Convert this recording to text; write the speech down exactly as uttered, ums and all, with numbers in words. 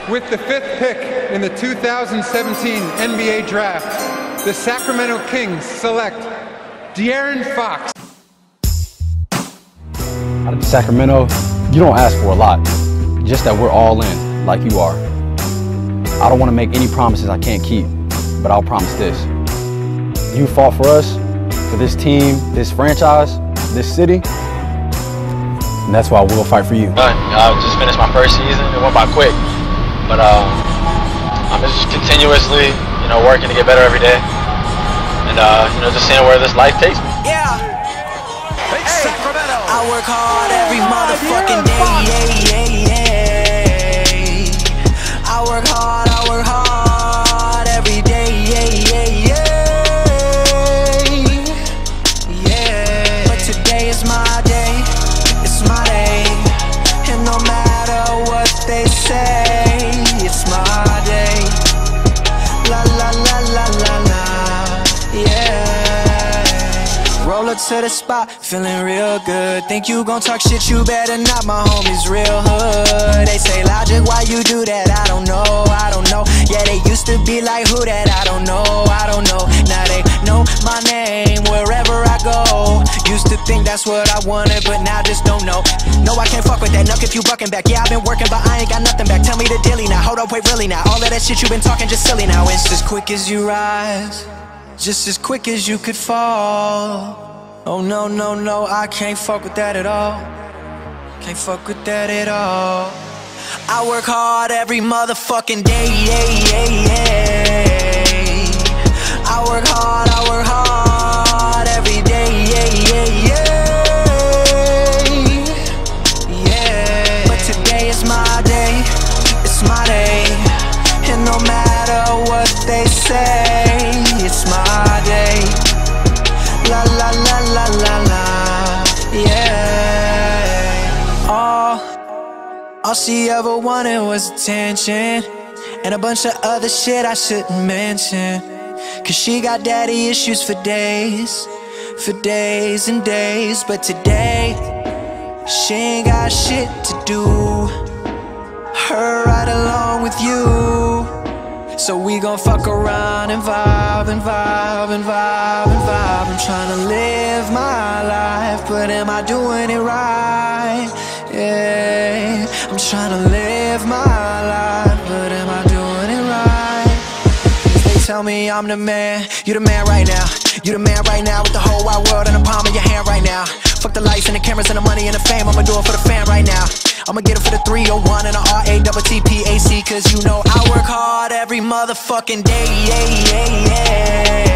With the fifth pick in the two thousand seventeen N B A Draft, the Sacramento Kings select De'Aaron Fox. Out of Sacramento, you don't ask for a lot, just that we're all in, like you are. I don't want to make any promises I can't keep, but I'll promise this. You fought for us, for this team, this franchise, this city, and that's why we'll fight for you. I uh, just finished my first season. It went by quick, but uh, I'm just continuously, you know, working to get better every day, and uh, you know, just seeing where this life takes me. Yeah. Hey, Sacramento. I work hard every motherfucking day. Yeah, yeah, yeah. I work hard. I work hard every day. Yeah, yeah, yeah. Yeah. But today is my day. It's my day, and no matter what they say, it's my day. La la la la la la. Yeah. Roll up to the spot, feeling real good. Think you gon' talk shit, you better not, my homies real hood. They say, Logic, why you do that? I don't know, I don't know. Yeah, they used to be like, who that? I don't know, I don't know. Now they know my name wherever I go. Used to think that's what I wanted, but now just don't know. No, I can't fuck with that, nuck if you bucking back. Yeah, I've been working, but I ain't got nothing back. Tell me the dilly now, hold up, wait, really now. All of that shit you been talking just silly now. It's as quick as you rise, just as quick as you could fall. Oh no, no, no, I can't fuck with that at all. Can't fuck with that at all. I work hard every motherfucking day, yeah, yeah, yeah. I work hard, I work hard every day, yeah, yeah, yeah. Yeah. But today is my day, it's my day, and no matter what they say, it's my day. La la la la la la, yeah. All, all she ever wanted was attention, and a bunch of other shit I shouldn't mention. Cause she got daddy issues for days, for days and days. But today, she ain't got shit to do, her right along with you. So we gon' fuck around and vibe and vibe and vibe and vibe. I'm tryna live my life, but am I doing it right? Yeah, I'm tryna live my life, but am I doing it right? They tell me I'm the man, you the man right now. You the man right now with the whole wide world in the palm of your hand right now. Fuck the lights and the cameras and the money and the fame, I'ma do it for the fan right now. I'ma get it for the three oh one and the R A T T P A C. Cause you know I work hard every motherfucking day, yeah, yeah, yeah.